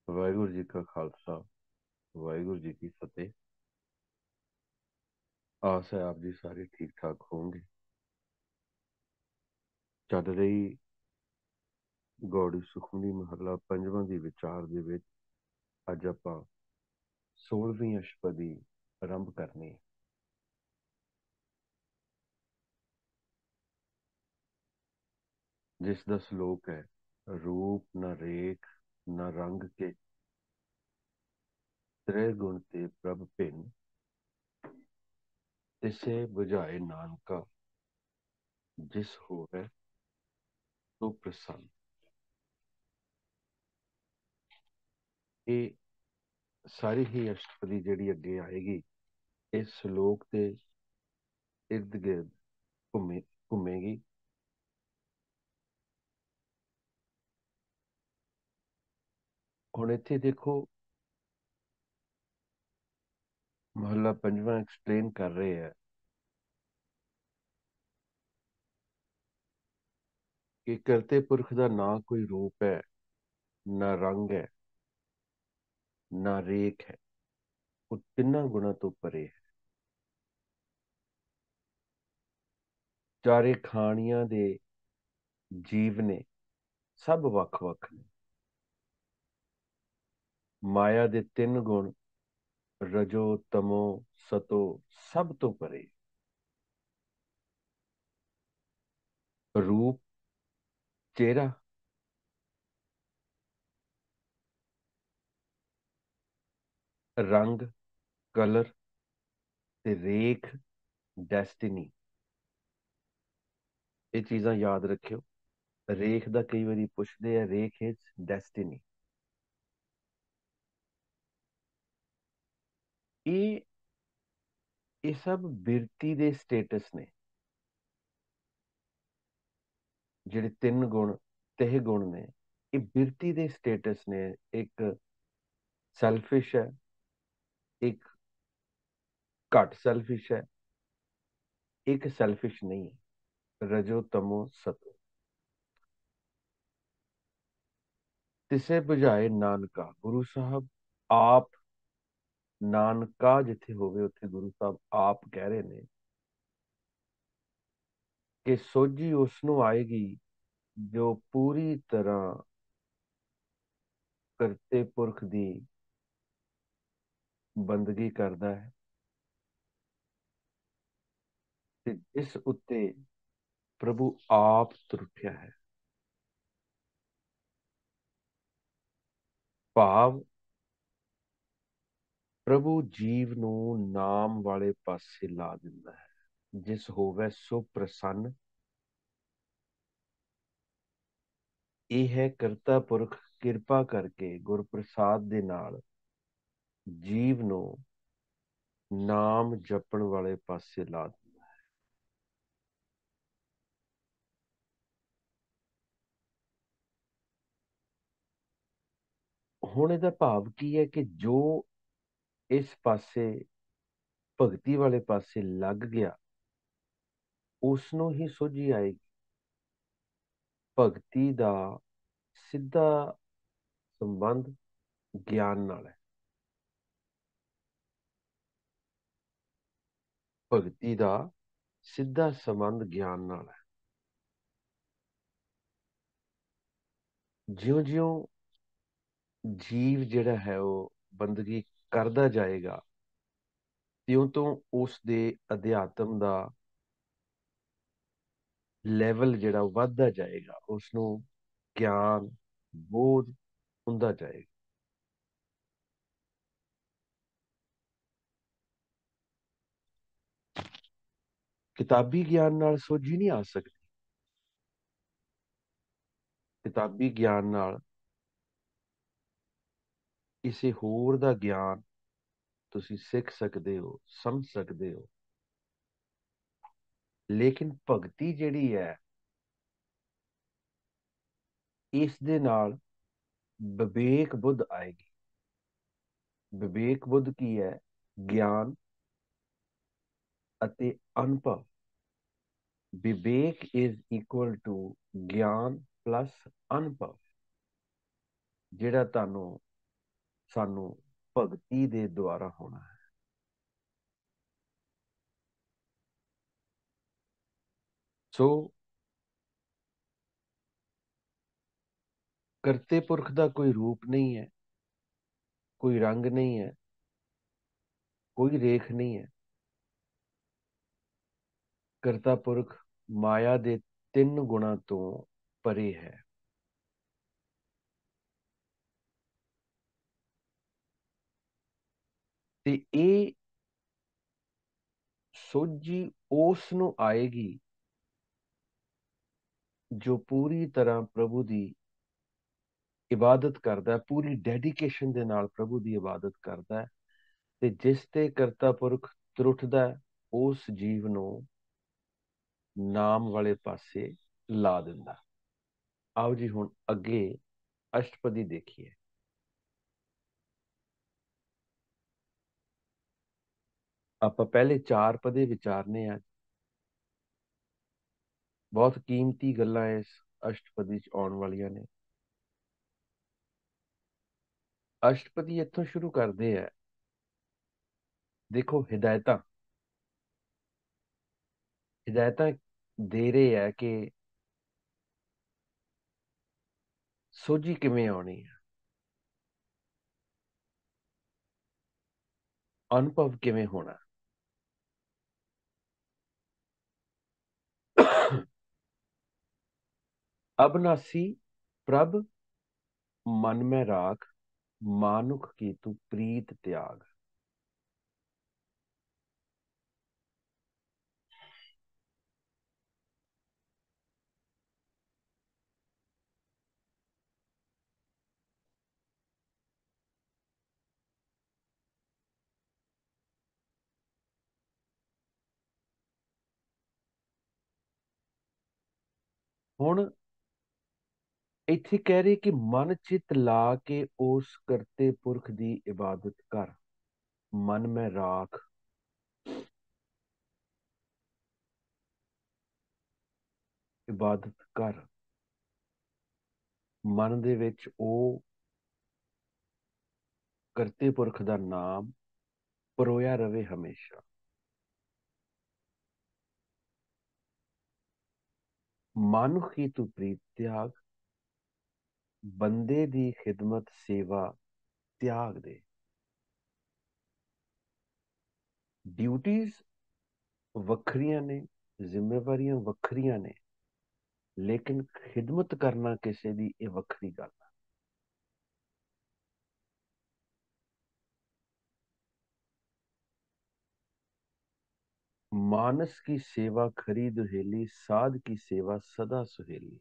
ਵਾਹਿਗੁਰੂ ਜੀ ਕਾ ਖਾਲਸਾ ਵਾਹਿਗੁਰੂ ਜੀ ਕੀ ਫਤਿਹ। ਆਸ ਹੈ ਆਪ ਜੀ ਸਾਰੇ ਠੀਕ ਠਾਕ ਹੋਣਗੇ। ਚੱਲ ਰਹੀ ਗੌੜੀ ਸੁਖਮਨੀ ਮਹੱਲਾ ਪੰਜਵਾਂ ਦੀ ਵਿਚਾਰ ਦੇ ਵਿੱਚ ਅੱਜ ਆਪਾਂ 16ਵੀਂ ਅਸ਼ਟਪਦੀ ਆਰੰਭ ਕਰਨੀ ਹੈ। ਜਿਸ ਦਾ ਸ਼ਲੋਕ ਹੈ, ਰੂਪ ਨ ਰੇਖ ਨ ਰੰਗ ਕੇ ਤ੍ਰੈ ਗੁਣ ਤੇ ਪ੍ਰਭ ਭਿੰਨ, ਤਿਸੇ ਬੁਝਾਏ ਨਾਨਕਾ ਜਿਸ ਹੋਵੇ ਸੋ ਪ੍ਰਸੰਨ। ਇਹ ਸਾਰੀ ਹੀ ਅਸ਼ਟਪਦੀ ਜਿਹੜੀ ਅੱਗੇ ਆਏਗੀ ਇਸ ਸ਼ਲੋਕ ਦੇ ਇਰਦ ਗਿਰਦ ਘੁੰਮੇਗੀ। ਹੁਣ ਇੱਥੇ ਦੇਖੋ, ਮਹੱਲਾ ਪੰਜਵਾਂ ਐਕਸਪਲੇਨ ਕਰ ਰਹੇ ਹੈ ਕਿ ਕਰਤੇ ਪੁਰਖ ਦਾ ਨਾ ਕੋਈ ਰੂਪ ਹੈ, ਨਾ ਰੰਗ ਹੈ, ਨਾ ਰੇਖ ਹੈ। ਉਹ ਤਿੰਨਾਂ ਗੁਣਾਂ ਤੋਂ ਪਰੇ ਹੈ। ਚਾਰੇ ਖਾਣੀਆਂ ਦੇ ਜੀਵ ਨੇ, ਸਭ ਵੱਖ-ਵੱਖ ਨੇ। ਮਾਇਆ ਦੇ ਤਿੰਨ ਗੁਣ ਰਜੋ ਤਮੋ ਸਤੋ ਸਭ ਤੋਂ ਪਰੇ। ਰੂਪ, ਚਿਹਰਾ, ਰੰਗ, ਕਲਰ ਤੇ ਰੇਖ, ਡੈਸਟੀਨੀ। ਇਹ ਚੀਜ਼ਾਂ ਯਾਦ ਰੱਖਿਓ। ਰੇਖ ਦਾ ਕਈ ਵਾਰੀ ਪੁੱਛਦੇ ਆ, ਰੇਖ ਇਜ਼ ਡੈਸਟੀਨੀ। ਇਹ ਸਭ ਬਿਰਤੀ ਦੇ ਸਟੇਟਸ ਨੇ। ਜਿਹੜੇ ਤਿੰਨ ਗੁਣ ਤਿਹ ਗੁਣ ਨੇ, ਇਹ ਬਿਰਤੀ ਦੇ ਸਟੇਟਸ ਨੇ। ਇੱਕ ਸੈਲਫਿਸ਼ ਹੈ, ਇੱਕ ਘੱਟ ਸੈਲਫਿਸ਼ ਹੈ, ਇੱਕ ਸੈਲਫਿਸ਼ ਨਹੀਂ ਹੈ। ਰਜੋ ਤਮੋ ਸਤੋ। ਤਿਸੇ ਬੁਝਾਏ ਨਾਨਕਾ। ਗੁਰੂ ਸਾਹਿਬ ਆਪ, ਨਾਨਕਾ ਜਿੱਥੇ ਹੋਵੇ ਉੱਥੇ ਗੁਰੂ ਸਾਹਿਬ ਆਪ ਕਹਿ ਰਹੇ ਨੇ ਕਿ ਸੋਝੀ ਉਸ ਨੂੰ ਆਏਗੀ ਜੋ ਪੂਰੀ ਤਰ੍ਹਾਂ ਕਰਤੇ ਪੁਰਖ ਦੀ ਬੰਦਗੀ ਕਰਦਾ ਹੈ ਤੇ ਜਿਸ ਉੱਤੇ ਪ੍ਰਭੂ ਆਪ ਤਰੁੱਠਿਆ ਹੈ। ਭਾਵ ਪ੍ਰਭੂ ਜੀਵ ਨੂੰ ਨਾਮ ਵਾਲੇ ਪਾਸੇ ਲਾ ਦਿੰਦਾ ਹੈ। ਜਿਸ ਹੋਵੇ ਸੋ ਪ੍ਰਸੰਨ। ਇਹ ਹੈ ਕਰਤਾ ਪੁਰਖ ਕਿਰਪਾ ਕਰਕੇ ਗੁਰਪ੍ਰਸਾਦ ਦੇ ਨਾਲ ਜੀਵ ਨੂੰ ਨਾਮ ਜਪਣ ਵਾਲੇ ਪਾਸੇ ਲਾ ਦਿੰਦਾ ਹੈ। ਹੁਣ ਇਹਦਾ ਭਾਵ ਕੀ ਹੈ ਕਿ ਜੋ ਇਸ ਪਾਸੇ ਭਗਤੀ ਵਾਲੇ ਪਾਸੇ ਲੱਗ ਗਿਆ ਉਸ ਨੂੰ ਹੀ ਸੋਝੀ ਆਏਗੀ। ਭਗਤੀ ਦਾ ਸਿੱਧਾ ਸੰਬੰਧ ਗਿਆਨ ਨਾਲ ਹੈ। ਭਗਤੀ ਦਾ ਸਿੱਧਾ ਸੰਬੰਧ ਗਿਆਨ ਨਾਲ ਹੈ। ਜਿਉਂ-ਜਿਉਂ ਜੀਵ ਜਿਹੜਾ ਹੈ ਉਹ ਬੰਦਗੀ ਕਰਦਾ ਜਾਏਗਾ, ਤਿਉਂ ਤੋਂ ਉਸ ਦੇ ਅਧਿਆਤਮ ਦਾ ਲੈਵਲ ਜਿਹੜਾ ਵੱਧਦਾ ਜਾਏਗਾ। ਉਸ ਨੂੰ ਗਿਆਨ, ਬੋਧ ਹੁੰਦਾ ਜਾਏਗਾ। ਕਿਤਾਬੀ ਗਿਆਨ ਨਾਲ ਸੋਝੀ ਨਹੀਂ ਆ ਸਕਦੀ। ਕਿਤਾਬੀ ਗਿਆਨ ਨਾਲ ਕਿਸੇ ਹੋਰ ਦਾ ਗਿਆਨ ਤੁਸੀਂ ਸਿੱਖ ਸਕਦੇ ਹੋ, ਸਮਝ ਸਕਦੇ ਹੋ। ਲੇਕਿਨ ਭਗਤੀ ਜਿਹੜੀ ਹੈ, ਇਸ ਦੇ ਨਾਲ ਵਿਵੇਕ ਬੁੱਧ ਆਏਗੀ। ਵਿਵੇਕ ਬੁੱਧ ਕੀ ਹੈ? ਗਿਆਨ ਅਤੇ ਅਨੁਭਵ। ਵਿਵੇਕ ਇਜ਼ ਇਕੁਅਲ ਟੂ ਗਿਆਨ ਪਲੱਸ ਅਨੁਭਵ। ਜਿਹੜਾ ਤੁਹਾਨੂੰ सानू भगती दे द्वारा होना है। सो करते पुरख का कोई रूप नहीं है, कोई रंग नहीं है, कोई रेख नहीं है। करता पुरख माया दे तीन गुणा तो परे है। ते ये सोझी उस नूं आएगी जो पूरी तरह प्रभु की इबादत करता है, पूरी डेडिकेशन के नाल प्रभु की इबादत करता है। ते जिस ते करता पुरख त्रुठदा है, उस जीव नूं नाम वाले पासे ला दिंदा। आओ जी हुण अगे अष्टपदी देखिए। आपां पहले चार पदे विचारने आ। बहुत कीमती गल्लां इस अष्टपदी च आउण वालियां ने। अष्टपदी इत्थों शुरू करते हैं। देखो हिदायतां हिदायतां दे रहे है कि सोझी किवें आउणी है, अनुभव किवें होना। अबनासी प्रभ मन में राख, मानुख की तू प्रीत त्याग। हुण इत्थे कह रहे कि मन चित ला के उस करते पुरख की इबादत कर। मन में राख, इबादत कर। मन दे विच ओ करते पुरख का नाम परोया रवे हमेशा। मानुख की तू प्रीत त्याग, बंदे दी खिदमत सेवा त्याग दे। ड्यूटीज वखरियां ने, जिम्मेवारियां वखरियां ने, लेकिन खिदमत करना किसी दी ये वखरी गल है। मानस की सेवा खरी दुहेली, साध की सेवा सदा सुहेली।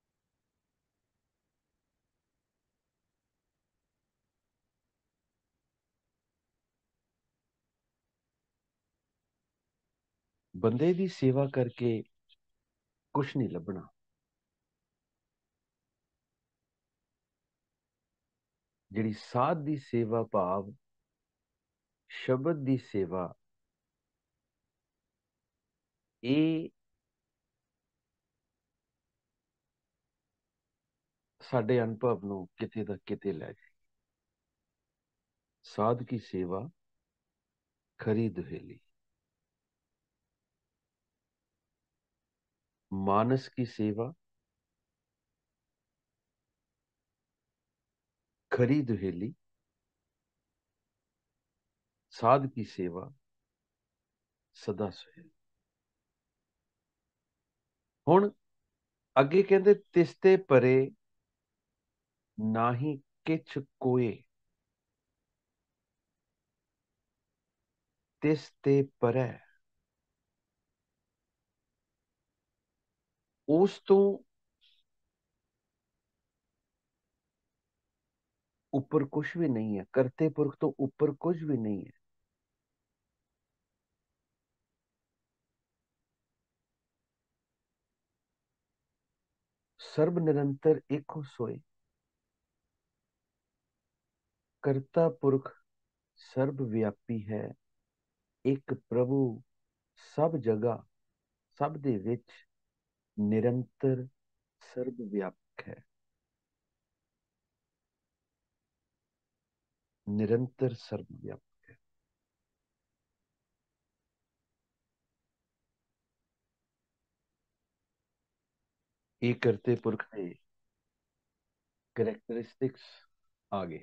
बंदे दी सेवा करके कुछ नहीं लभना। जिहड़ी साध दी सेवा भाव शब्द दी सेवा, ये साडे अनुभव नूं किते दा किते लै जाए। साध की सेवा खरी दुहेली, मानस की सेवा खरी दुहेली, साध की सेवा सदा सुहेली। हुण अगे कहते तिसते परे नाही किछ कोय। तिसते परे उस तो ऊपर कुछ भी नहीं है। करते पुरख तो ऊपर कुछ भी नहीं है। सर्व निरंतर एक हो सोए। करता पुरख सर्वव्यापी है। एक प्रभु सब जगह सब दे विच निरंतर सर्वव्यापक है। निरंतर सर्वव्यापक है। ये करते पुरख के कैरेक्टरिस्टिक्स आगे।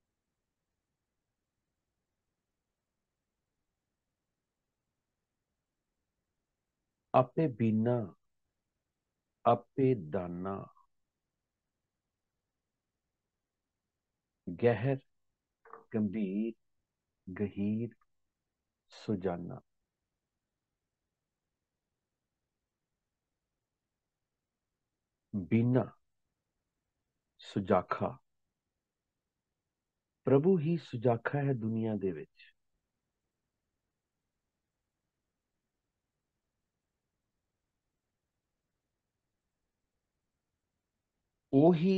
आपे बीना, आपे दाना, गहर गंभीर गहीर सुजाना। बीना सुजाखा, प्रभु ही सुजाखा है दुनिया दे विच। वो ही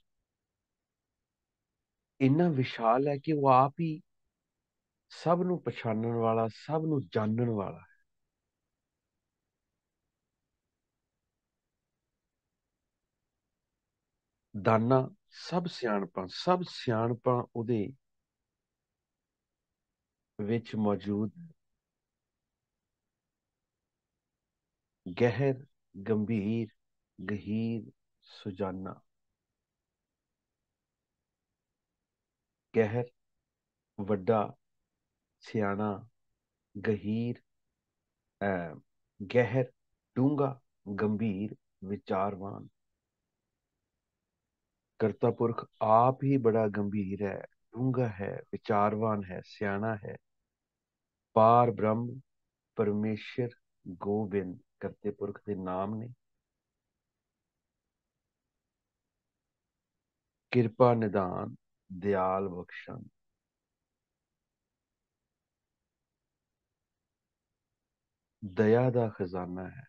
इन्ना विशाल है कि वो आप ही सब नू पछाणन वाला, सब नू जानन वाला है। दाना सब सियाणपा उहदे विच मौजूद। गहर गंभीर गहीर सुजाना। गहर वड्डा सियाणा, गहीर गहर डूंगा, गंभीर विचारवान। करता पुरख आप ही बड़ा गंभीर है, डूंगा है, विचारवान है, सियाणा है। पार ब्रह्म परमेश्वर गोविंद करते पुरख के नाम ने। किरपा निदान दयाल बख्शन। दया दा खजाना है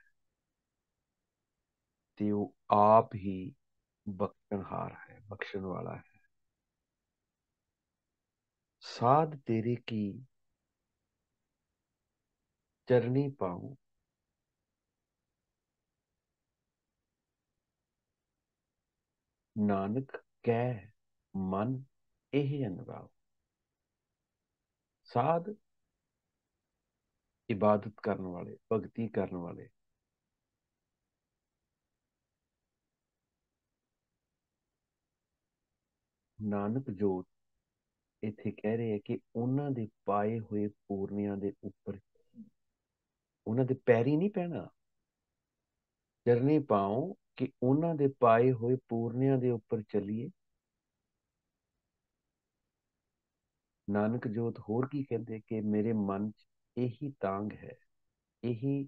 ते वो आप ही बख्शनहार है, बख्शण वाला है। साध तेरे की चरनी पाऊं, नानक कह मन एह अनवाओ। साध इबादत करने वाले, भगती करने वाले। ਨਾਨਕ ਜੋਤ ਇੱਥੇ ਕਹਿ ਰਹੇ ਹੈ ਕਿ ਉਹਨਾਂ ਦੇ ਪਾਏ ਹੋਏ ਪੂਰਨਿਆਂ ਦੇ ਉੱਪਰ, ਉਹਨਾਂ ਦੇ ਪੈਰੀ ਨਹੀਂ ਪੈਣਾ। ਚਰਨੀ ਪਾਉ ਕਿ ਉਹਨਾਂ ਦੇ ਪਾਏ ਹੋਏ ਪੂਰਨਿਆਂ ਦੇ ਉੱਪਰ ਚੱਲੀਏ। ਨਾਨਕ ਜੋਤ ਹੋਰ ਕੀ ਕਹਿੰਦੇ ਕਿ ਮੇਰੇ ਮਨ 'ਚ ਇਹੀ ਤਾਂਗ ਹੈ, ਇਹੀ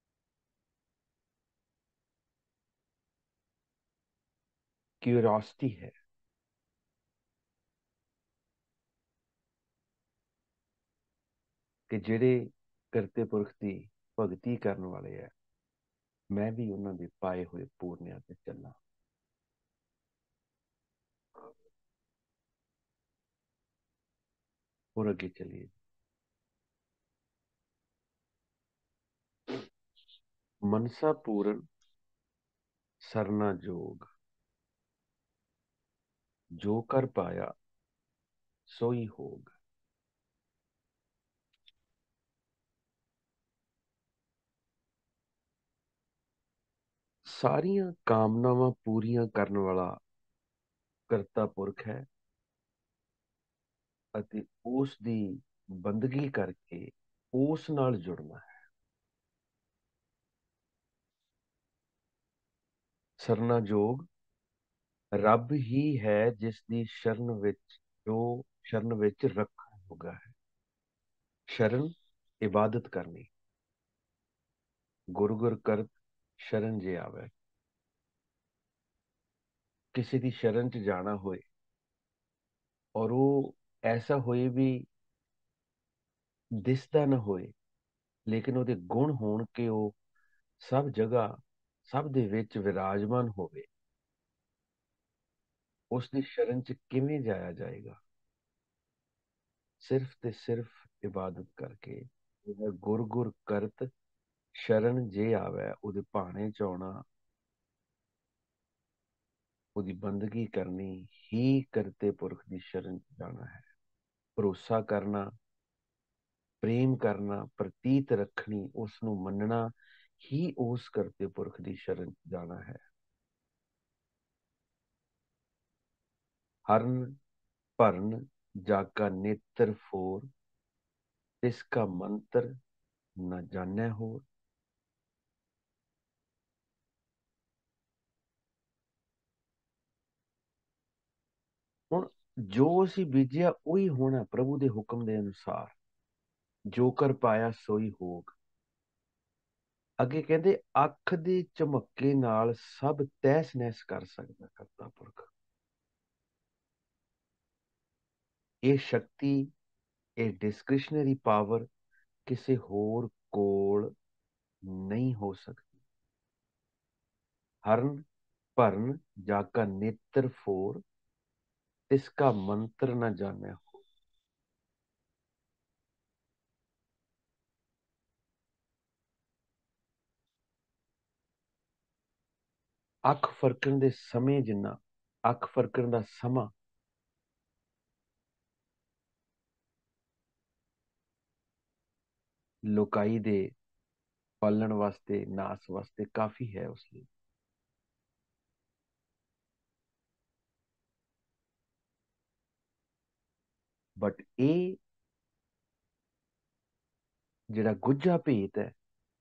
क्यूरोसिटी है कि ਜਿਹੜੇ ਕਰਤੇ ਪੁਰਖ ਦੀ ਭਗਤੀ ਕਰਨ ਵਾਲੇ ਹੈ, ਮੈਂ ਵੀ ਉਹਨਾਂ ਦੇ ਪਾਏ ਹੋਏ ਪੂਰਨਿਆਂ ਤੇ ਚੱਲਾਂ। ਹੋਰ ਅੱਗੇ ਚੱਲੀਏ। ਮਨਸਾ ਪੂਰਨ ਸਰਨਾ ਜੋਗ, ਜੋ ਕਰ ਪਾਇਆ ਸੋਈ ਹੋਗ। ਸਾਰੀਆਂ ਕਾਮਨਾਵਾਂ ਪੂਰੀਆਂ ਕਰਨ ਵਾਲਾ ਕਰਤਾ ਪੁਰਖ ਹੈ ਅਤੇ ਉਸ ਦੀ ਬੰਦਗੀ ਕਰਕੇ ਉਸ ਨਾਲ ਜੁੜਨਾ ਹੈ। ਸਰਨਾ ਜੋਗ ਰੱਬ ਹੀ ਹੈ ਜਿਸ ਦੀ ਸ਼ਰਨ ਵਿੱਚ, ਜੋ ਸ਼ਰਨ ਵਿੱਚ ਰੱਖਣ ਹੋਗਾ ਹੈ। ਸ਼ਰਨ ਇਬਾਦਤ ਕਰਨੀ। ਗੁਰ ਗੁਰ ਕਰਤ ਸ਼ਰਨ ਜੇ ਆਵੇ। ਕਿਸੇ ਦੀ ਸ਼ਰਨ ਚ ਜਾਣਾ ਹੋਏ ਔਰ ਉਹ ਐਸਾ ਹੋਏ ਵੀ ਦਿਸਦਾ ਨਾ ਹੋਏ, ਲੇਕਿਨ ਉਹਦੇ ਗੁਣ ਹੋਣ ਕਿ ਉਹ ਸਭ ਜਗ੍ਹਾ ਸਭ ਦੇ ਵਿੱਚ ਵਿਰਾਜਮਾਨ ਹੋਵੇ, ਉਸ ਦੀ ਸ਼ਰਨ ਚ ਕਿਵੇਂ ਜਾਇਆ ਜਾਏਗਾ? ਸਿਰਫ ਤੇ ਸਿਰਫ ਇਬਾਦਤ ਕਰਕੇ। ਗੁਰ ਗੁਰ ਕਰਤ ਸ਼ਰਨ ਜੇ ਆਵੇ, ਉਹਦੇ ਭਾਣੇ ਚ ਆਉਣਾ, ਉਹਦੀ ਬੰਦਗੀ ਕਰਨੀ ਹੀ ਕਰਤੇ ਪੁਰਖ ਦੀ ਸ਼ਰਨ ਚ ਜਾਣਾ ਹੈ। ਭਰੋਸਾ ਕਰਨਾ, ਪ੍ਰੇਮ ਕਰਨਾ, ਪ੍ਰਤੀਤ ਰੱਖਣੀ, ਉਸ ਨੂੰ ਮੰਨਣਾ ਹੀ ਉਸ ਕਰਤੇ ਪੁਰਖ ਦੀ ਸ਼ਰਨ ਜਾਣਾ ਹੈ। ਹਰਨ ਭਰਨ ਜਾਕਾ ਨੇਤਰ ਫੋਰ, ਤਿਸਕਾ ਮੰਤਰ ਨਾ ਜਾਣੈ ਹੋਰ। ਹੁਣ ਜੋ ਅਸੀਂ ਬੀਜਿਆ ਉਹੀ ਹੋਣਾ ਪ੍ਰਭੂ ਦੇ ਹੁਕਮ ਦੇ ਅਨੁਸਾਰ। ਜੋ ਕਰ ਪਾਇਆ ਸੋਈ ਹੋਗ। ਅੱਗੇ ਕਹਿੰਦੇ ਅੱਖ ਦੇ ਝਮੱਕੇ ਨਾਲ ਸਭ ਤਹਿਸ ਨਹਿਸ ਕਰ ਸਕਦਾ ਕਰਤਾ ਪੁਰਖ। ਇਹ ਸ਼ਕਤੀ, ਇਹ ਡਿਸਕ੍ਰਿਸ਼ਨਰੀ ਪਾਵਰ ਕਿਸੇ ਹੋਰ ਕੋਲ ਨਹੀਂ ਹੋ ਸਕਦੀ। ਹਰਨ ਭਰਨ ਜਾਕਾ ਨੇਤਰ ਫੋਰ, ਤਿਸਕਾ ਮੰਤਰ ਨਾ ਜਾਣੈ। ਅੱਖ ਫਰਕਣ ਦੇ ਸਮੇਂ ਜਿੰਨਾ, ਅੱਖ ਫਰਕਣ ਦਾ ਸਮਾਂ ਲੋਕਾਈ ਦੇ ਪਾਲਣ ਵਾਸਤੇ, ਨਾਸ ਵਾਸਤੇ ਕਾਫੀ ਹੈ ਉਸ ਲਈ। ਬਟ ਇਹ ਜਿਹੜਾ ਗੁੱਝਾ ਭੇਤ ਹੈ,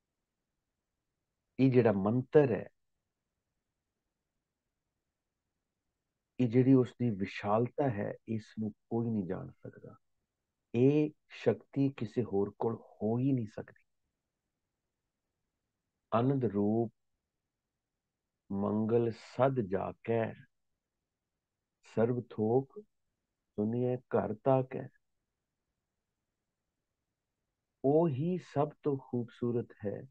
ਇਹ ਜਿਹੜਾ ਮੰਤਰ ਹੈ, ਇਹ ਜਿਹੜੀ ਉਸਦੀ ਵਿਸ਼ਾਲਤਾ ਹੈ, ਇਸ ਨੂੰ ਕੋਈ ਨਹੀਂ ਜਾਣ ਸਕਦਾ। ਇਹ ਸ਼ਕਤੀ ਕਿਸੇ ਹੋਰ ਕੋਲ ਹੋ ਹੀ ਨਹੀਂ ਸਕਦੀ। ਅਨੰਦ ਰੂਪ ਮੰਗਲ ਸਦ ਜਾਕੈ, ਸਰਬ ਥੋਕ ਸੁਨੀਏ ਘਰ ਤਾਕੈ। ਉਹ ਹੀ ਸਭ ਤੋਂ ਖੂਬਸੂਰਤ ਹੈ।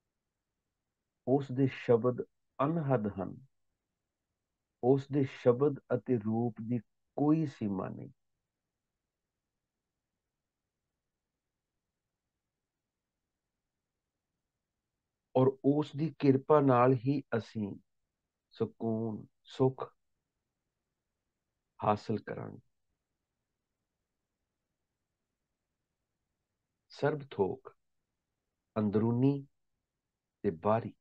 ਉਸ ਦੇ ਸ਼ਬਦ ਅਨਹਦ ਹਨ। ਉਸ ਦੇ ਸ਼ਬਦ ਅਤੇ ਰੂਪ ਦੀ ਕੋਈ ਸੀਮਾ ਨਹੀਂ। ਔਰ ਉਸ ਦੀ ਕਿਰਪਾ ਨਾਲ ਹੀ ਅਸੀਂ ਸਕੂਨ, ਸੁਖ ਹਾਸਲ ਕਰਾਂਗੇ। ਸਰਬ ਥੋਕ, ਅੰਦਰੂਨੀ ਤੇ ਬਾਹਰੀ,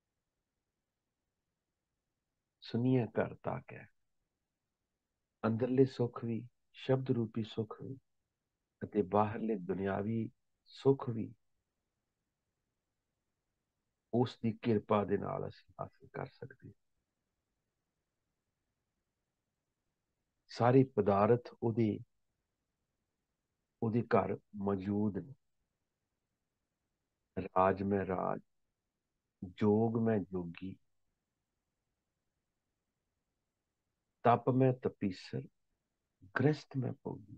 ਸੁਨੀਏ ਘਰ ਤੱਕ ਹੈ। ਅੰਦਰਲੇ ਸੁੱਖ ਵੀ, ਸ਼ਬਦ ਰੂਪੀ ਸੁੱਖ ਵੀ, ਅਤੇ ਬਾਹਰਲੇ ਦੁਨਿਆਵੀ ਸੁੱਖ ਵੀ ਉਸ ਦੀ ਕਿਰਪਾ ਦੇ ਨਾਲ ਅਸੀਂ ਹਾਸਲ ਕਰ ਸਕਦੇ ਹਾਂ। ਸਾਰੇ ਪਦਾਰਥ ਉਹਦੇ ਘਰ ਮੌਜੂਦ ਨੇ। ਰਾਜ ਮੈਂ ਰਾਜ, जोग में जोगी, तप में तपीसर, गृहस्थ में भोगी।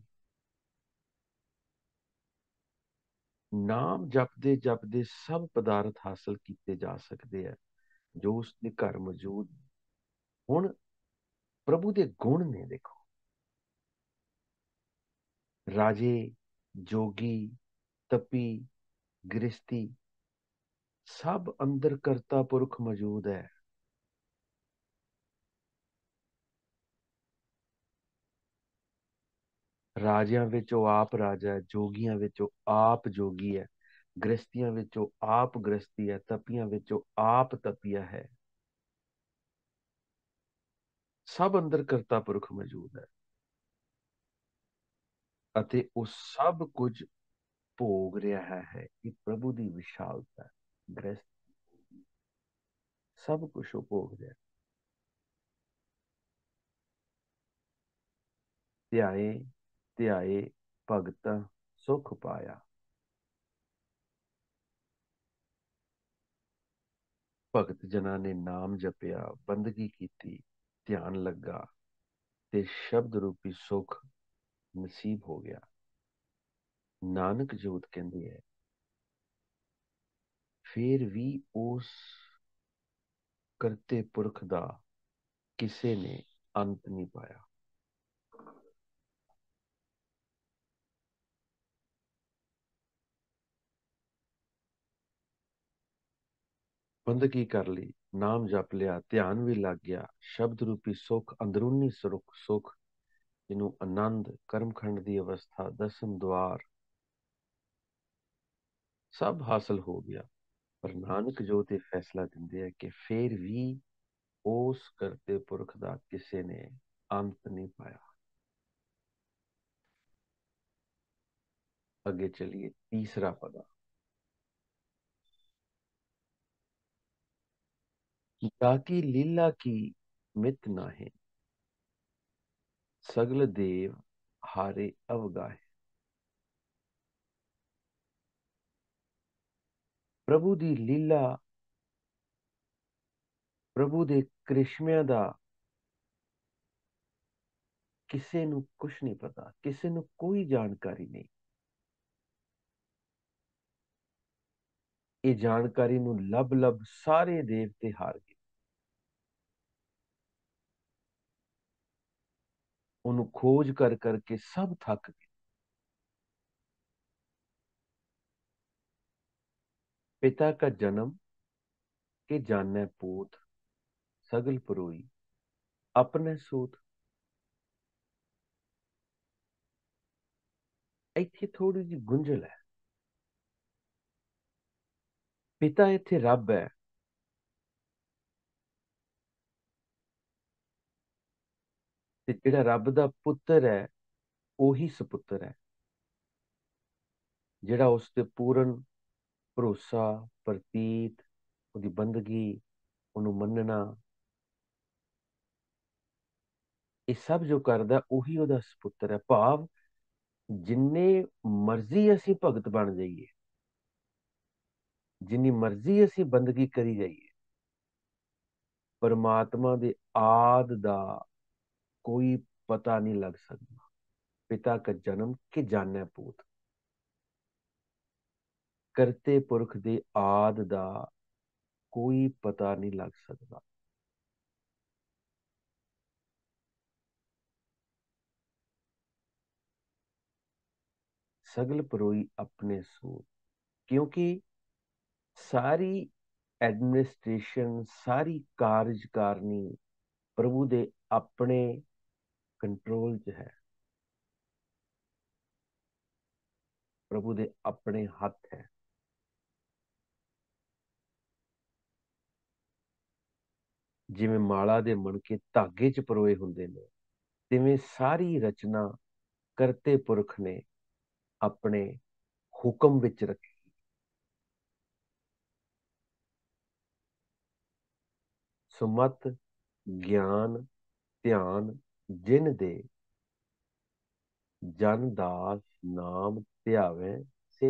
ਨਾਮ ਜਪਦੇ ਜਪਦੇ ਸਭ ਪਦਾਰਥ ਹਾਸਲ ਕੀਤੇ ਜਾ ਸਕਦੇ ਆ ਜੋ ਉਸ ਦੇ ਘਰ ਮੌਜੂਦ। ਹੁਣ ਪ੍ਰਭੂ ਦੇ ਗੁਣ ਨੇ ਦੇਖੋ, ਰਾਜੇ, ਜੋਗੀ, ਤਪੀ, ਗ੍ਰਸਤੀ, ਸਭ ਅੰਦਰ ਕਰਤਾ ਪੁਰਖ ਮੌਜੂਦ ਹੈ। ਰਾਜਿਆਂ ਵਿੱਚ ਉਹ ਆਪ ਰਾਜਾ ਹੈ, ਜੋਗੀਆਂ ਵਿੱਚ ਉਹ ਆਪ ਜੋਗੀ ਹੈ, ਗ੍ਰਸਤੀਆਂ ਵਿੱਚ ਉਹ ਆਪ ਗ੍ਰਸਤੀ ਹੈ, ਤਪੀਆਂ ਵਿੱਚ ਉਹ ਆਪ ਤਪੀਆ ਹੈ। ਸਭ ਅੰਦਰ ਕਰਤਾ ਪੁਰਖ ਮੌਜੂਦ ਹੈ ਅਤੇ ਉਹ ਸਭ ਕੁਝ ਭੋਗ ਰਿਹਾ ਹੈ। ਇਹ ਪ੍ਰਭੂ ਦੀ ਵਿਸ਼ਾਲਤਾ, ਗ੍ਰਸਤ ਸਭ ਕੁਝ ਉਹ ਭੋਗ ਰਿਹਾ। ਧਿਆਏ ਧਿਆਏ ਭਗਤ ਸੁਖ ਪਾਇਆ। ਭਗਤ ਜਨਾਂ ਨੇ ਨਾਮ ਜਪਿਆ, ਬੰਦਗੀ ਕੀਤੀ, ਧਿਆਨ ਲੱਗਾ ਤੇ ਸ਼ਬਦ ਰੂਪੀ ਸੁਖ ਨਸੀਬ ਹੋ ਗਿਆ। ਨਾਨਕ ਜੋਤ ਕਹਿੰਦੀ ਹੈ, ਫਿਰ ਵੀ ਉਸ ਕਰਤੇ ਪੁਰਖ ਦਾ ਕਿਸੇ ਨੇ ਅੰਤ ਨਹੀਂ ਪਾਇਆ। ਬੰਦਗੀ ਕਰ ਲਈ, ਨਾਮ ਜਪ ਲਿਆ, ਧਿਆਨ ਵੀ ਲੱਗ ਗਿਆ, ਸ਼ਬਦ ਰੂਪੀ ਸੁਖ, ਅੰਦਰੂਨੀ ਸੁਖ ਜਿਹਨੂੰ ਆਨੰਦ, ਕਰਮਖੰਡ ਦੀ ਅਵਸਥਾ, ਦਸਮ ਦੁਆਰ ਸਭ ਹਾਸਲ ਹੋ ਗਿਆ। ਪਰ ਨਾਨਕ ਜੋ ਤੇ ਫੈਸਲਾ ਦਿੰਦੇ ਆ ਕਿ ਫੇਰ ਵੀ ਉਸ ਕਰਤੇ ਪੁਰਖ ਦਾ ਕਿਸੇ ਨੇ ਅੰਤ ਨਹੀਂ ਪਾਇਆ। ਅੱਗੇ ਚਲਿए, तीसरा पदा। ताकि लीला की मित नाहे, सगल देव हारे अवगाहे। प्रभु दी लीला, प्रभु दे करिश्मिਆਂ ਦਾ ਕਿਸੇ ਨੂੰ ਕੁਝ ਨਹੀਂ ਪਤਾ, ਕਿਸੇ ਨੂੰ ਕੋਈ ਜਾਣਕਾਰੀ ਨਹੀਂ। ਇਹ ਜਾਣਕਾਰੀ ਨੂੰ ਲੱਭ ਲੱਭ ਸਾਰੇ ਦੇਵਤੇ ਹਾਰ ਗਏ। ਉਹਨੂੰ ਖੋਜ ਕਰ ਕਰਕੇ ਸਭ ਥੱਕ ਗਏ। पिता का जन्म के जाने पूत, सगल परोई अपने सूत। ਇੱਥੇ ਥੋੜੀ ਜਿਹੀ ਗੁੰਝਲ ਹੈ। ਪਿਤਾ ਇੱਥੇ ਰੱਬ ਹੈ, ਤੇ ਜਿਹੜਾ ਰੱਬ ਦਾ ਪੁੱਤਰ ਹੈ ਉਹੀ ਸੁਪੁੱਤਰ ਹੈ, ਜਿਹੜਾ ਉਸ ਤੇ ਪੂਰਨ ਭਰੋਸਾ, ਪ੍ਰਤੀਤ, ਉਹਦੀ ਬੰਦਗੀ, ਉਹਨੂੰ ਮੰਨਣਾ, ਇਹ ਸਭ ਜੋ ਕਰਦਾ ਉਹੀ ਉਹਦਾ ਸੁਪੁੱਤਰ ਹੈ। ਭਾਵ ਜਿੰਨੇ ਮਰਜ਼ੀ ਅਸੀਂ ਭਗਤ ਬਣ ਜਾਈਏ, ਜਿੰਨੀ ਮਰਜ਼ੀ ਅਸੀਂ ਬੰਦਗੀ ਕਰੀ ਜਾਈਏ, परमात्मा ਦੇ ਆਦ ਦਾ ਕੋਈ ਪਤਾ ਨਹੀਂ ਲੱਗ ਸਕਦਾ। ਪਿਤਾ का जन्म के जाने पूत, ਕਰਤੇ ਪੁਰਖ ਦੇ ਆਦ ਦਾ ਕੋਈ ਪਤਾ ਨਹੀਂ ਲੱਗ ਸਕਦਾ। सगल परोई अपने सूत, क्योंकि सारी एडमिनिस्ट्रेशन, सारी कार्यकारिणी प्रभु दे अपने कंट्रोल च है, प्रभु दे अपने हथ है। जिवें माला दे मणके धागे च परोए हुंदे ने, तिवें सारी रचना करते पुरख ने अपने हुक्म विच रखी। सुमत ज्ञान ध्यान जिन दे, जन दास नाम ध्यावे से।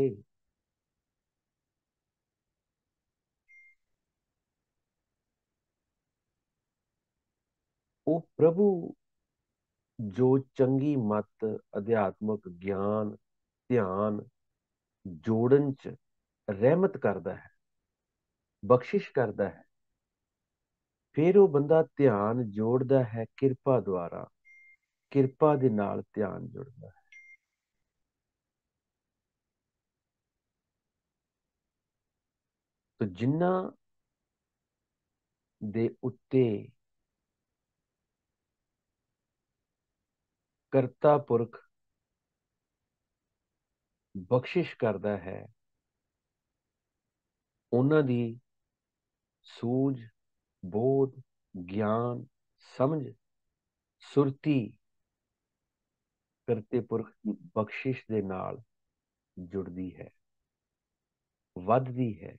ਉਹ ਪ੍ਰਭੂ ਜੋ ਚੰਗੀ ਮਤ, ਅਧਿਆਤਮਕ ਗਿਆਨ, ਧਿਆਨ ਜੋੜਨ ਚ ਰਹਿਮਤ ਕਰਦਾ ਹੈ, ਬਖਸ਼ਿਸ਼ ਕਰਦਾ ਹੈ। ਫਿਰ ਉਹ ਬੰਦਾ ਧਿਆਨ ਜੋੜਦਾ ਹੈ ਕਿਰਪਾ ਦੁਆਰਾ, ਕਿਰਪਾ ਦੇ ਨਾਲ ਧਿਆਨ ਜੁੜਦਾ ਹੈ। ਤਾਂ ਜਿਨ੍ਹਾਂ ਦੇ ਉੱਤੇ ਕਰਤਾ ਪੁਰਖ ਬਖਸ਼ਿਸ਼ ਕਰਦਾ ਹੈ, ਉਹਨਾਂ ਦੀ ਸੂਝ, ਬੋਧ, ਗਿਆਨ, ਸਮਝ, ਸੁਰਤੀ ਕਰਤੇ ਪੁਰਖ ਦੀ ਬਖਸ਼ਿਸ਼ ਦੇ ਨਾਲ ਜੁੜਦੀ ਹੈ, ਵੱਧਦੀ ਹੈ।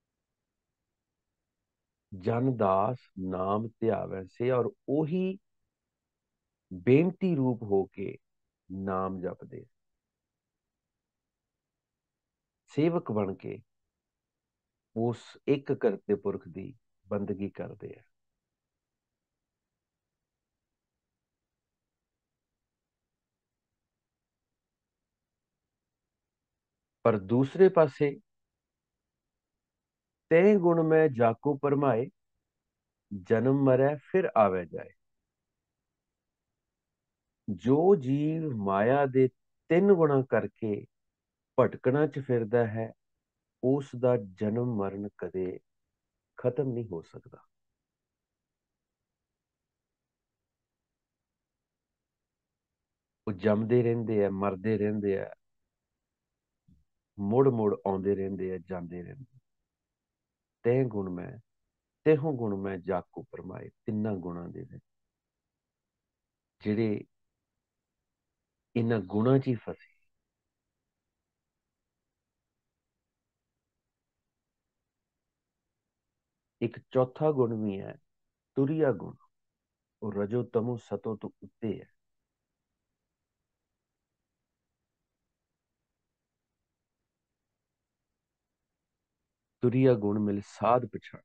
ਜਨ ਦਾਸ ਨਾਮ ਧਿਆਵੈ ਸੇ, ਔਰ ਉਹੀ ਬੇਨਤੀ ਰੂਪ ਹੋ ਕੇ ਨਾਮ ਜਪਦੇ, ਸੇਵਕ ਬਣ ਕੇ ਉਸ ਇੱਕ ਕਰਤੇ ਪੁਰਖ ਦੀ ਬੰਦਗੀ ਕਰਦੇ ਆ। ਪਰ ਦੂਸਰੇ ਪਾਸੇ ਤੈ ਗੁਣ ਮੈਂ ਜਾਕੋ ਪਰਮਾਏ, ਜਨਮ ਮਰੈ ਫਿਰ ਆਵੇ ਜਾਏ। ਜੋ ਜੀਵ ਮਾਇਆ ਦੇ ਤਿੰਨ ਗੁਣਾਂ ਕਰਕੇ ਭਟਕਣਾ ਚ ਫਿਰਦਾ ਹੈ, ਉਸ ਦਾ ਜਨਮ ਮਰਨ ਕਦੇ ਖਤਮ ਨਹੀਂ ਹੋ ਸਕਦਾ। ਉਹ ਜੰਮਦੇ ਰਹਿੰਦੇ ਆ, ਮਰਦੇ ਰਹਿੰਦੇ ਆ, ਮੁੜ ਮੁੜ ਆਉਂਦੇ ਰਹਿੰਦੇ ਆ, ਜਾਂਦੇ ਰਹਿੰਦੇ। ਤੈ ਗੁਣ ਮੈਂ, ਤੈਹੋਂ ਗੁਣ ਮੈਂ ਜਾਕੂ ਪਰਮਾਏ। ਤਿੰਨਾਂ ਗੁਣਾਂ ਦੇ ਵਿੱਚ ਜਿਹੜੇ ਇਹਨਾਂ ਗੁਣਾਂ 'ਚ ਹੀ ਫਸੇ। ਇੱਕ ਚੌਥਾ ਗੁਣ ਵੀ ਹੈ, ਤੁਰਿਆ ਗੁਣ। ਉਹ ਰਜੋ ਤਮੋ ਸਤੋ ਤੋਂ ਉੱਤੇ ਹੈ। ਤੁਰਿਆ ਗੁਣ ਮਿਲ ਸਾਧ ਪਛਾਣ।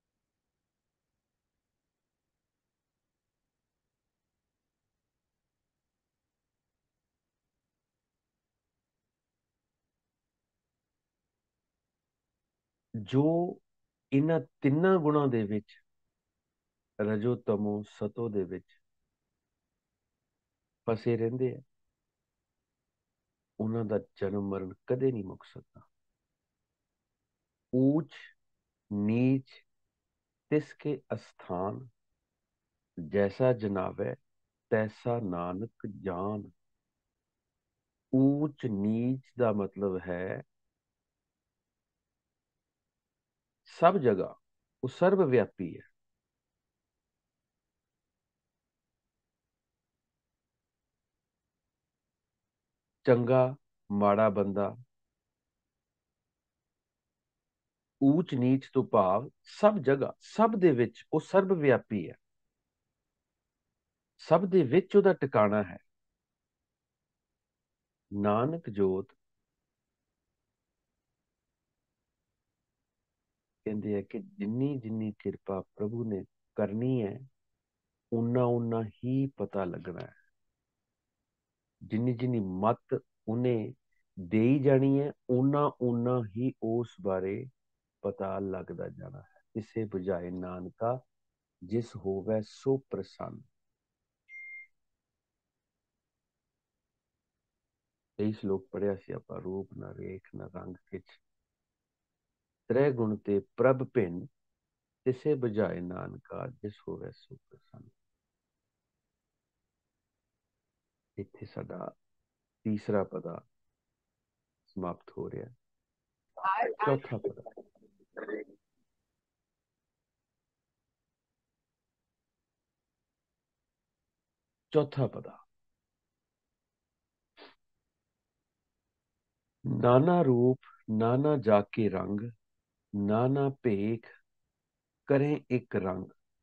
ਜੋ ਇਹਨਾਂ ਤਿੰਨਾਂ ਗੁਣਾਂ ਦੇ ਵਿੱਚ, ਰਜੋ ਤਮੋ ਸਤੋ ਦੇ ਵਿੱਚ ਫਸੇ ਰਹਿੰਦੇ ਆ, ਉਹਨਾਂ ਦਾ ਜਨਮ ਮਰਨ ਕਦੇ ਨਹੀਂ ਮੁੱਕ ਸਕਦਾ। ਊਚ नीच तिसके अस्थान, जैसा जनावे तैसा नानक जान। ऊच नीच का मतलब है सब जगह वो सर्वव्यापी है। चंगा माड़ा बंदा, ऊच नीच तो भाव सब जगह, सब दे विच वो सर्वव्यापी है। सब दे विच उहदा टिकाणा है। नानक जोत कहते हैं कि जिन्नी जिन्नी कृपा प्रभु ने करनी है, उन्ना उन्ना ही पता लगना है। जिन्नी जिन्नी मत उन्हें दे जानी है, उन्ना उन्ना ही उस बारे पता लगता जाना है। इसे बुझाए नानका जिस होवे सो प्रसन्न। यही श्लोक पढ़िया सी आपां, रूप न रेख न रंग किछ, त्रै गुण ते प्रभ भिन्न, तिसे बुझाए नानका जिस होवे सो प्रसन्न। इत्थे साडा तीसरा पदा समाप्त हो रहा है। चौथा पदा, चौथा पदा, नाना रूप नाना जाके रंग, नाना भेख करें एक रंग।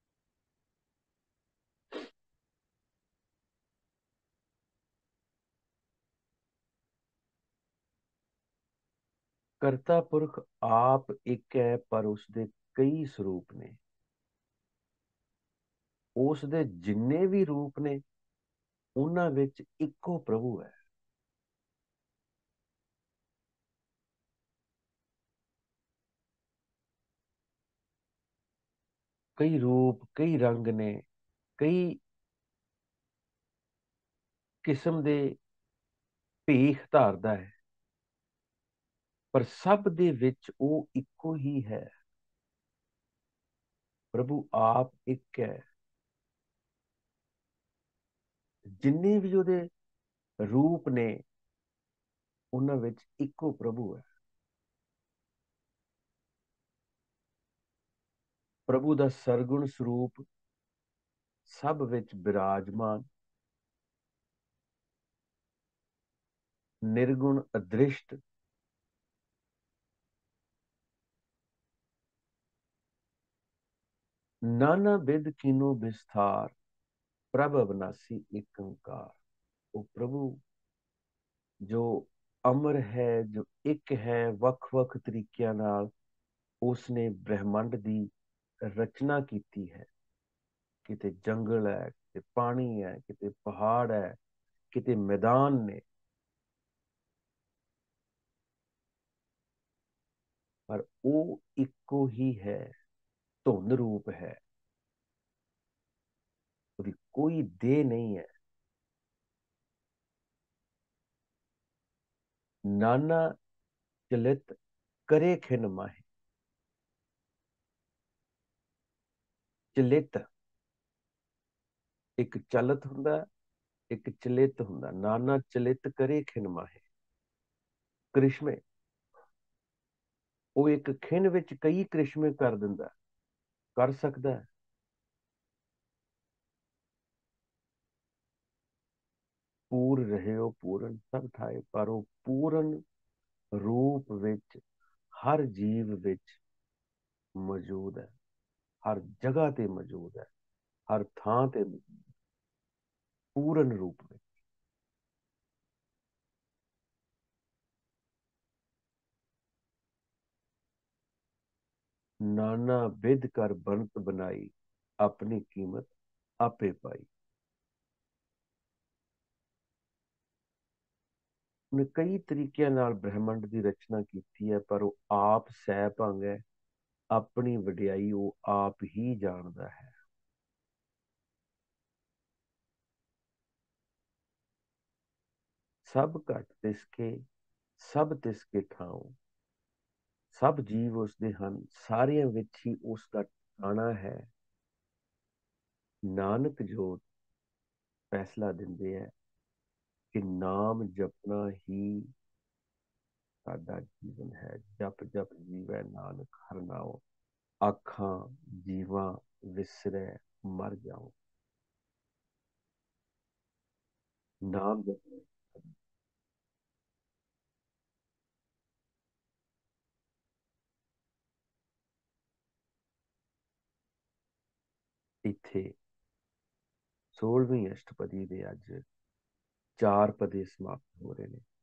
करता पुरख आप एक है, पर उसके कई स्वरूप ने। उसके जिन्ने भी रूप ने, उन्हां विच इक्को प्रभु है। कई रूप, कई रंग ने, कई किस्म दे भेख धारदा है, पर सब दे विच वो इक्को ही है। प्रभु आप एक है। जिन्ने भी ਉਹਦੇ रूप ने, उन्हां विच इक्को प्रभु है। प्रभु दा सरगुण स्वरूप सब विच विराजमान, निर्गुण अदृष्ट, नाना विध कीनो विस्तार, प्रभ अविनाशी एक ओंकार। वो प्रभु जो अमर है, जो एक है, वख वख तरीकिਆਂ ਨਾਲ उसने ब्रह्मांड ਦੀ रचना की है। किते जंगल है, किते पानी है, किते पहाड़ है, किते मैदान ने, पर वो इको ही है। धुन रूप है, उसकी कोई देह नहीं है। नाना चलित करे खिन माहे। चलित एक चलत हुंदा, ਇੱਕ ਚਲਿੱਤ ਹੁੰਦਾ, ਨਾਨਾ ਚਲਿੱਤ ਕਰੇ ਖਿਨ ਮਾਹੇ। ਕ੍ਰਿਸ਼ਮੇ, ਉਹ ਇੱਕ ਖਿਣ ਵਿੱਚ ਕਈ ਕ੍ਰਿਸ਼ਮੇ ਕਰ ਦਿੰਦਾ, ਕਰ ਸਕਦਾ ਹੈ। ਪੂਰ ਰਹਿਓ ਪੂਰਨ ਸਭ ਥਾਏ, ਪਰ ਉਹ ਪੂਰਨ ਰੂਪ ਵਿੱਚ ਹਰ ਜੀਵ ਵਿੱਚ ਮੌਜੂਦ ਹੈ, ਹਰ ਜਗ੍ਹਾ ਤੇ ਮੌਜੂਦ ਹੈ, ਹਰ ਥਾਂ ਤੇ ਪੂਰਨ ਰੂਪ ਵਿੱਚ। ਨਾਨਾ ਵਿਧ ਕਰ ਬੰਤ ਬਣਾਈ, ਆਪਣੀ ਕੀਮਤ ਆਪੇ ਪਾਈ। ਉਹਨੇ ਕਈ ਤਰੀਕਿਆਂ ਨਾਲ ਬ੍ਰਹਿਮੰਡ ਦੀ ਰਚਨਾ ਕੀਤੀ ਹੈ, ਪਰ ਉਹ ਆਪ ਸਹਿ ਭੰਗ ਹੈ। ਆਪਣੀ ਵਡਿਆਈ ਉਹ ਆਪ ਹੀ ਜਾਣਦਾ ਹੈ। ਸਭ ਘਟ ਤਿਸਕੇ, ਸਭ ਤਿਸਕੇ ਠਾਉ। ਸਭ ਜੀਵ ਉਸਦੇ ਹਨ, ਸਾਰਿਆਂ ਵਿੱਚ ਹੀ ਉਸ ਦਾ ਠਿਕਾਣਾ ਹੈ। ਨਾਨਕ ਜੋਤ ਫੈਸਲਾ ਦਿੰਦੇ ਹੈ ਕਿ ਨਾਮ ਜਪਣਾ ਹੀ ਸਾਡਾ ਜੀਵਨ ਹੈ। ਜਪ ਜਪ ਜੀਵੈ ਨਾਨਕ ਹਰਿ ਨਾਉ, ਆਖਾਂ ਜੀਵਾਂ ਵਿਸਰੈ ਮਰ ਜਾਓ। ਨਾਮ ਜਪਣਾ। ਇੱਥੇ 16ਵੀਂ ਅਸ਼ਟਪਦੀ ਦੇ ਅੱਜ 4 ਪਦੇ ਸਮਾਪਤ ਹੋ ਰਹੇ ਨੇ।